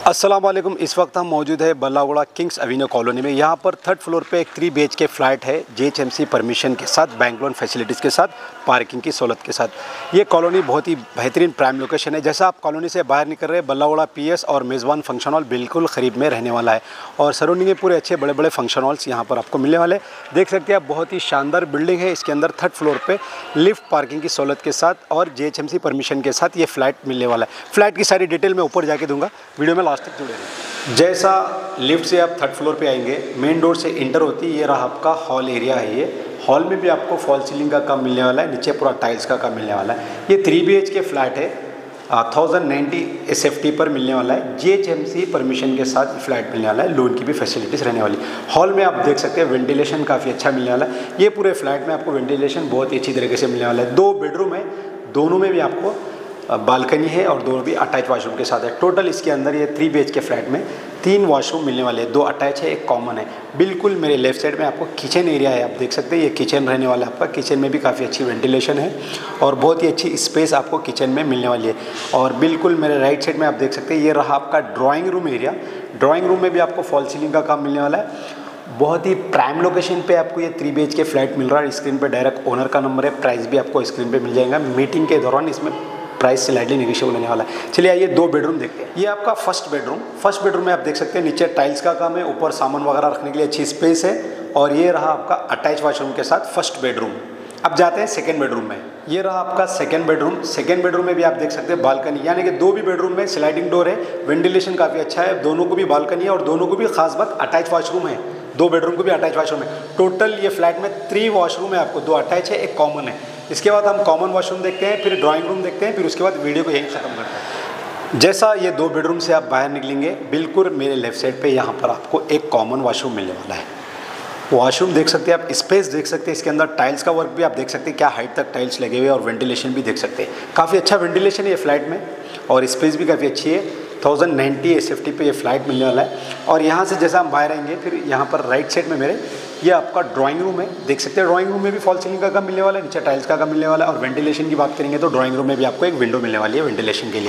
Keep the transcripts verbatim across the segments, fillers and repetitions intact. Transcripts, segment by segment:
अस्सलाम वालेकुम। इस वक्त हम मौजूद है बल्लागुड़ा किंग्स एवेन्यू कॉलोनी में। यहाँ पर थर्ड फ्लोर पे एक three B H K flat है जीएचएमसी परमिशन के साथ, बैंक लोन फैसिलिटीज़ के साथ, पार्किंग की सहूलत के साथ। ये कॉलोनी बहुत ही बेहतरीन प्राइम लोकेशन है। जैसा आप कॉलोनी से बाहर निकल रहे हैं, बल्लागुड़ा पीएस और मेज़बान फंक्शन हॉल बिल्कुल करीब में रहने वाला है और सराउंडिंग में पूरे अच्छे बड़े बड़े फंक्शन हॉल्स यहाँ पर आपको मिलने वाले। देख सकते हैं आप, बहुत ही शानदार बिल्डिंग है। इसके अंदर थर्ड फ्लोर पर लिफ्ट पार्किंग की सहूलत के साथ और जीएचएमसी परमिशन के साथ ये फ्लैट मिलने वाला है। फ्लैट की सारी डिटेल मैं ऊपर जाके दूंगा, वीडियो में लास्ट तक जुड़े रहिए। जैसा लिफ्ट से आप थर्ड फ्लोर पे आएंगे, मेन डोर से इंटर होती है, ये रहा आपका हॉल एरिया है। ये हॉल में भी आपको फॉल सीलिंग का काम मिलने वाला है, नीचे पूरा टाइल्स का काम मिलने वाला है। ये three B H K flat है, thousand ninety S F T पर मिलने वाला है। जीएचएमसी परमिशन के साथ फ्लैट मिलने वाला है, लोन की भी फैसिलिटीज़ रहने वाली। हॉल में आप देख सकते हैं वेंटिलेशन काफ़ी अच्छा मिलने वाला है। ये पूरे फ्लैट में आपको वेंटिलेशन बहुत ही अच्छी तरीके से मिलने वाला है। दो बेडरूम है, दोनों में भी आपको बालकनी है और दोनों भी अटैच वॉशरूम के साथ है। टोटल इसके अंदर ये three B H K flat में तीन वॉशरूम मिलने वाले हैं, दो अटैच है, एक कॉमन है। बिल्कुल मेरे लेफ्ट साइड में आपको किचन एरिया है, आप देख सकते हैं ये किचन रहने वाला है आपका। किचन में भी काफ़ी अच्छी वेंटिलेशन है और बहुत ही अच्छी स्पेस आपको किचन में मिलने वाली है। और बिल्कुल मेरे राइट साइड में आप देख सकते हैं ये रहा आपका drawing room area. Drawing room में भी आपको फॉल सीलिंग का काम मिलने वाला है। बहुत ही प्राइम लोकेशन पे आपको ये three B H K flat मिल रहा है। स्क्रीन पे डायरेक्ट ओनर का नंबर है, प्राइस भी आपको स्क्रीन पे मिल जाएगा। मीटिंग के दौरान इसमें प्राइस स्लाइडली नेगोशिएबल होने वाला है। चलिए आइए दो बेडरूम देखते हैं। ये आपका फर्स्ट बेडरूम। फर्स्ट बेडरूम में आप देख सकते हैं नीचे टाइल्स का काम है, ऊपर सामान वगैरह रखने के लिए अच्छी स्पेस है और ये रहा आपका अटैच वॉशरूम के साथ फर्स्ट बेडरूम। अब जाते हैं सेकेंड बेडरूम में। ये रहा आपका सेकेंड बेडरूम। सेकेंड बेडरूम में भी आप देख सकते हैं बालकनी, यानी कि दो भी बेडरूम में स्लाइडिंग डोर है, वेंटिलेशन काफ़ी अच्छा है, दोनों को भी बालकनी है और दोनों को भी खास बात अटैच वॉशरूम है। दो बेडरूम को भी अटैच वॉशरूम है। टोटल ये फ्लैट में थ्री वॉशरूम है आपको, दो अटैच है, एक कॉमन है। इसके बाद हम कॉमन वॉशरूम देखते हैं, फिर ड्राइंग रूम देखते हैं, फिर उसके बाद वीडियो को यहीं ख़त्म करते हैं। जैसा ये दो बेडरूम से आप बाहर निकलेंगे, बिल्कुल मेरे लेफ्ट साइड पे यहाँ पर आपको एक कॉमन वॉशरूम मिलने वाला है। वॉशरूम देख सकते हैं आप, स्पेस देख सकते हैं, इसके अंदर टाइल्स का वर्क भी आप देख सकते हैं, क्या हाइट तक टाइल्स लगे हुए और वेंटिलेशन भी देख सकते हैं। काफ़ी अच्छा वेंटिलेशन है ये फ्लैट में और स्पेस भी काफ़ी अच्छी है। Thousand ninety S F T पे ये फ्लैट मिलने वाला है। और यहाँ से जैसा हम बाहर आएंगे, फिर यहाँ पर राइट साइड में मेरे ये आपका ड्राइंग रूम है। देख सकते हैं ड्राइंग रूम में भी फॉल सीलिंग का काम मिलने वाला है, नीचे टाइल्स का काम मिलने वाला है। और वेंटिलेशन की बात करेंगे तो ड्राइंग रूम में भी आपको एक विंडो मिलने वाली है वेंटिलेशन के लिए।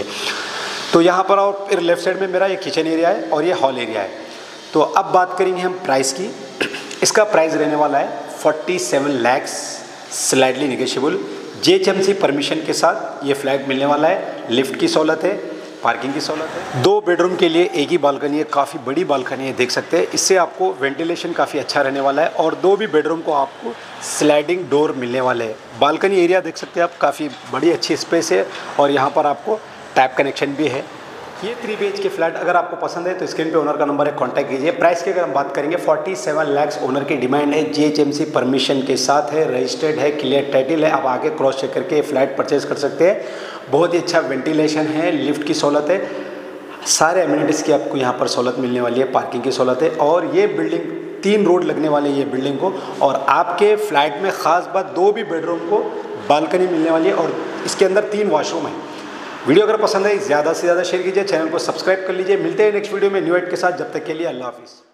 तो यहाँ पर और फिर लेफ्ट साइड में मेरा ये किचन एरिया है और ये हॉल एरिया है। तो अब बात करेंगे हम प्राइस की। इसका प्राइस रहने वाला है forty seven lakhs, slightly negotiable. GHMC permission के साथ ये फ्लैट मिलने वाला है। लिफ्ट की सहूलत है, पार्किंग की सहूलत है। दो बेडरूम के लिए एक ही बालकनी है, काफ़ी बड़ी बालकनी है, देख सकते हैं। इससे आपको वेंटिलेशन काफ़ी अच्छा रहने वाला है और दो भी बेडरूम को आपको स्लाइडिंग डोर मिलने वाले हैं। बालकनी एरिया देख सकते हैं आप, काफ़ी बड़ी अच्छी स्पेस है और यहाँ पर आपको टैप कनेक्शन भी है। ये three B H K flat अगर आपको पसंद है तो स्क्रीन पे ओनर का नंबर है, कांटेक्ट कीजिए। प्राइस की अगर हम बात करेंगे, फोर्टी सेवन लाख ओनर की डिमांड है। जीएचएमसी परमिशन के साथ है, रजिस्टर्ड है, क्लियर टाइटल है। आप आगे क्रॉस चेक करके फ्लैट परचेज कर सकते हैं। बहुत ही अच्छा वेंटिलेशन है, लिफ्ट की सहूलत है, सारे एमिनिटीज़ की आपको यहाँ पर सहूलत मिलने वाली है, पार्किंग की सहूलत है। और ये बिल्डिंग तीन रोड लगने वाली है ये बिल्डिंग को। और आपके फ्लैट में ख़ास बात, दो भी बेडरूम को बालकनी मिलने वाली है और इसके अंदर तीन वॉशरूम है। वीडियो अगर पसंद है ज़्यादा से ज़्यादा शेयर कीजिए, चैनल को सब्सक्राइब कर लीजिए। मिलते हैं नेक्स्ट वीडियो में न्यू एड के साथ। जब तक के लिए अल्लाह हाफिज़।